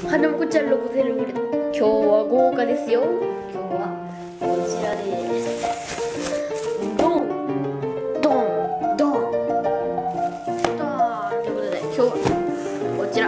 でもこちらロゴゼルグレ。今日は豪華ですよ。今日はこちらです。ドンドンドンドンということで、今日はこちら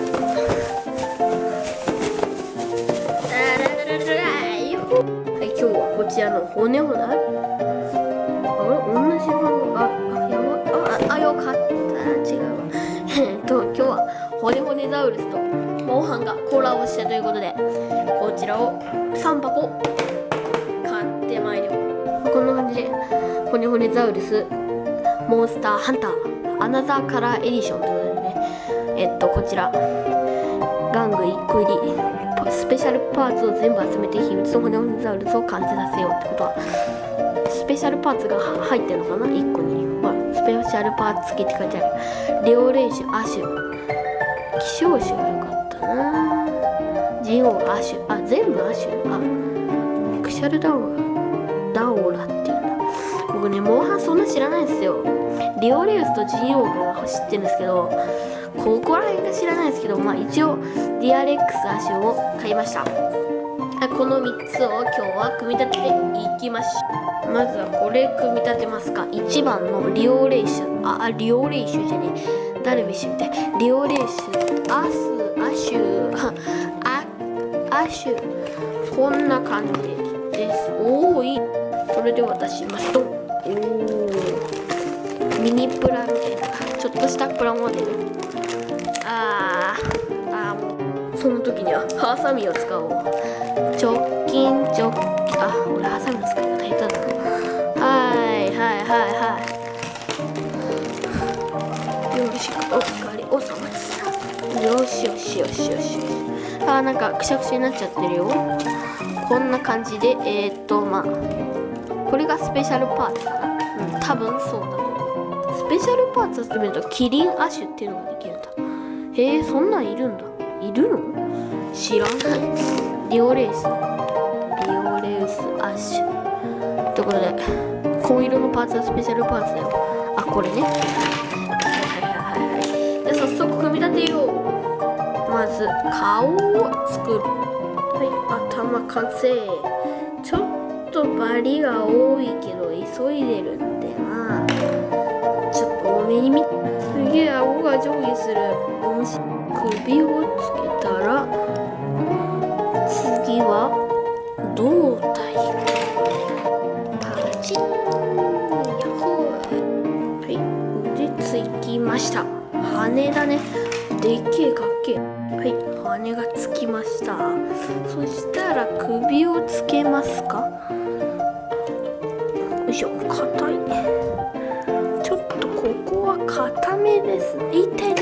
はい、今日はこちらの骨をな、同じ番号、よかった、違うわ。今日は骨ザウルスとモンハンがコラボしたということで、こちらを3箱買ってまいります。こんな感じで骨ザウルスモンスターハンターアナザーカラーエディションということでね、こちら玩具1個入りスペシャルパーツを全部集めて秘密の骨ザウルスを完成させようってことは、スペシャルパーツが入ってるのかな、1個に。スペシャルパーツ付きって書いてある。レオレイシュ、アシュ、希少種が良かったな。ジオン、アシュ、全部アシュ、クシャルダオラっていうんだ。僕ね、モンハンそんな知らないんですよ。レオレウスとジオンが知ってるんですけど、ここら辺が知らないですけど、一応ディアレックスアシュを買いました。この3つを今日は組み立てていきましょう。まずはこれ組み立てますか。1番のリオレイシュ、リオレイシュじゃねえ、ダルビッシュみたい。リオレイシュ、アシュ、こんな感じです。いい。それで渡しますと、ミニプラみたいな、ちょっとしたプラモデル。もうその時にはハサミを使おう。直近、俺ハサミの使い方下手だな。よし、お疲れおさまです。よし。なんかくしゃくしゃになっちゃってるよ。こんな感じで、これがスペシャルパーツかな。多分そうだと思う。スペシャルパーツを集めるとキリンアシュっていうのができるんだ。へえ、そんなんいるんだ。いるの？知らない。リオレウスアシュということで、紺色のパーツはスペシャルパーツだよ。これね。で、早速組み立てよう。まず顔を作る。頭完成。ちょっとバリが多いけど急いでるんでな。ちょっと多めに見て。すげえ顎が上下する。首をつけたら、次は胴体。パチン、ヤッホー。腕つきました。羽だね。でっけえかっけえ。羽がつきました。そしたら首をつけますか。よいしょ、硬い。ちょっとここは硬めですね。痛い。痛い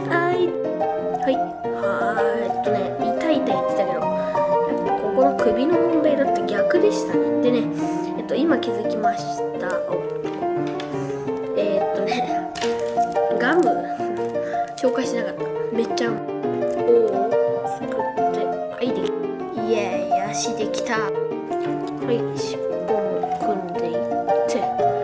って言ってたけど、ここの首の問題だって逆でしたね。でね、今気づきました。ガム紹介しなかった。めっちゃ作ってできた。イエーイ、足できた。尻尾も組んでいって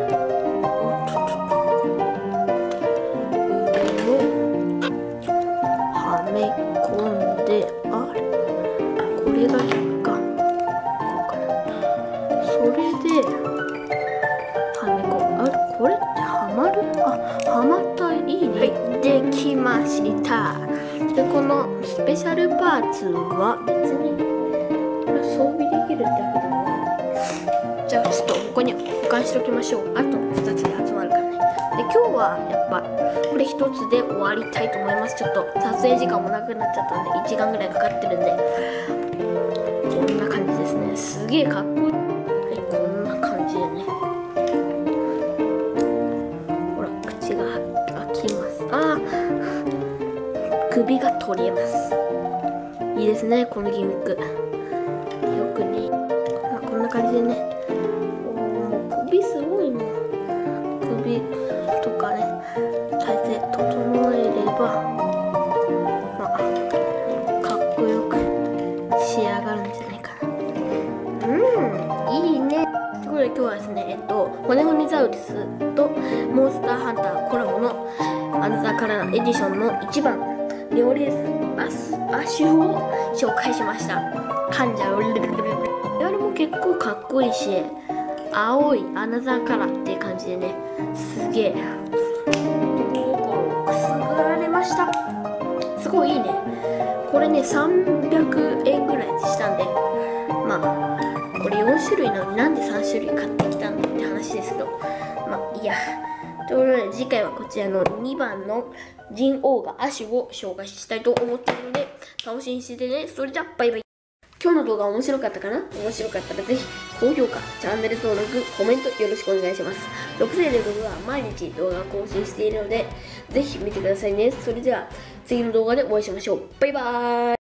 上もはめ込んで、これが逆か。こうかな。それではめ込む。これってはまる？はまった。いいね。できました。で、このスペシャルパーツは別にこれ装備できるだけでもない。じゃあちょっとここに保管しておきましょう。あと2つで集まるからね。で、今日はやっぱこれ1つで終わりたいと思います。ちょっと撮影時間もなくなっちゃったんで1時間ぐらいかかってるんで、こんな感じですね。すげえかっこいい。こんな感じでね。ほら、口が開きます。首が取れます。いいですね、このギミック。よくね。こんな感じでね。もう首すごいね。首とかね、体勢整えれば、かっこよく仕上がるんじゃないかな。いいね。ということで今日はですね、骨ザウルスとモンスターハンターコラボのアナザーカラーエディションの1番レオレース足を紹介しました。噛んじゃう。あれも結構かっこいいし、青いアナザーカラーっていう感じでね、すげえ心くすぐられました。すごいいいね。これね300円ぐらいしたんで、まあこれ4種類なのになんで3種類買ってきたんだって話ですけど、まあいいや。ということで次回はこちらの2番のジンオーガアシュを紹介したいと思っているので楽しみにしててね。それじゃバイバイ。今日の動画面白かったかな？面白かったらぜひ高評価、チャンネル登録、コメントよろしくお願いします。6歳で僕は毎日動画を更新しているのでぜひ見てくださいね。それでは次の動画でお会いしましょう。バイバーイ。